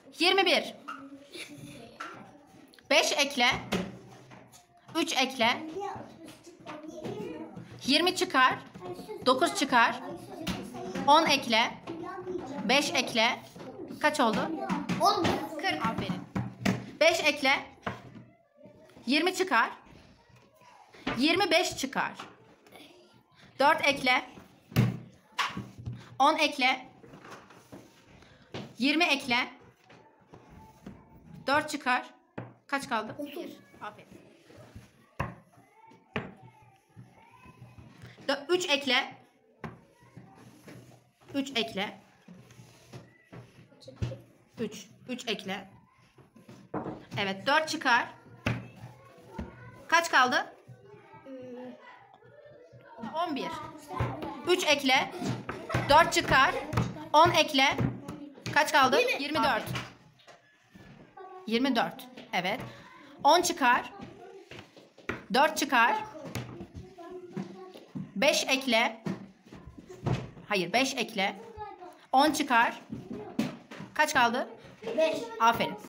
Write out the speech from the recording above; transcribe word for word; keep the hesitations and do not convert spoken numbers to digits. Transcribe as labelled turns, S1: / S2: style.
S1: yirmi bir. beş ekle. üç ekle. yirmi çıkar. dokuz çıkar. on ekle. beş ekle. Kaç oldu? kırk. Aferin. beş ekle. yirmi çıkar. yirmi beş çıkar. dört ekle. on ekle. yirmi ekle. dört çıkar. Kaç kaldı? bir. Aferin. üç ekle. üç ekle. üç. üç ekle. Evet, dört çıkar. Kaç kaldı? on bir. üç ekle. dört çıkar. on ekle. Kaç kaldı? yirmi dört. yirmi dört. Evet. on çıkar. dört çıkar. beş ekle. Hayır, beş ekle. on çıkar. Kaç kaldı?
S2: beş.
S1: Aferin.